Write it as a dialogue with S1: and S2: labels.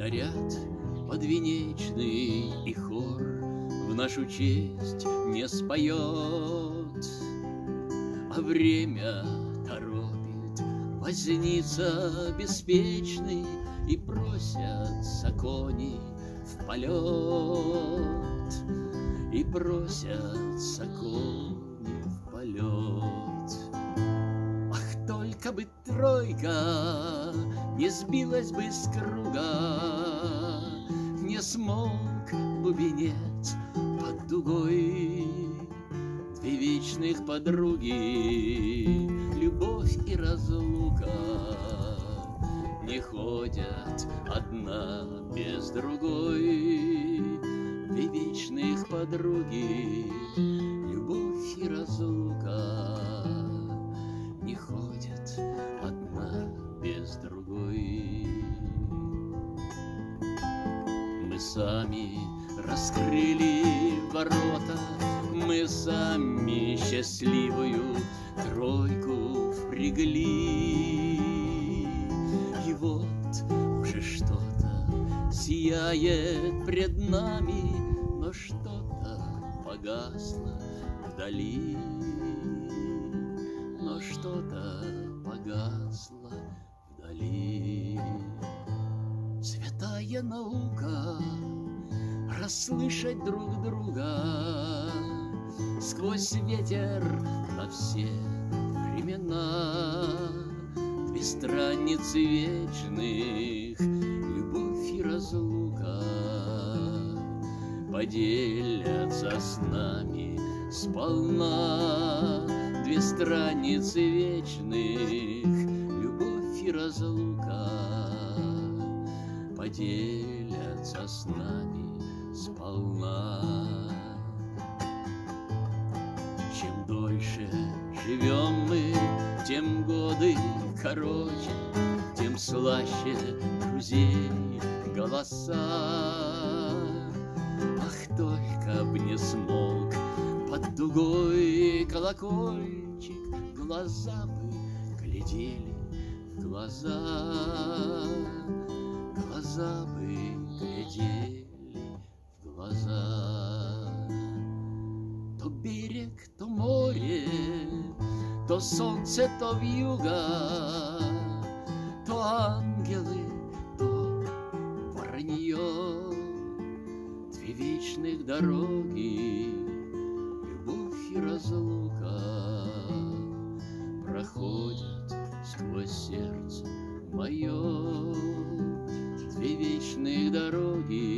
S1: наряд подвенечный, и хор в нашу честь не споет, а время торопит возница беспечный, и просятся кони в полет, и просятся кони в полет. Ах, только бы тройка не сбилась бы с круга, не смолк бубенец под дугой. Две вечных подруги, любовь и разлука, не ходят одна без другой. Две вечных подруги, любовь и разлука, не ходят одна без другой. Мы сами раскрыли ворота, мы сами счастливую тройку впрягли. И вот уже что-то сияет пред нами, но что-то погасло вдали, но что-то погасло вдали. Святая наука расслышать друг друга сквозь ветер на все времена. Две страницы вечных, любовь и разлука, поделятся с нами сполна. Две страницы вечных, любовь и разлука, поделятся с нами сполна. Чем дольше живем мы, тем годы короче, тем слаще друзей голоса. Ах, только б не смолк под дугой колокольчик, глаза бы глядели в глаза, глаза бы глядели в глаза. То берег, то море, то солнце, то вьюга, то ангелы, то воронье. Две вечных дороги, любовь и разлука, проходят сквозь сердце мое. Две вечных дороги,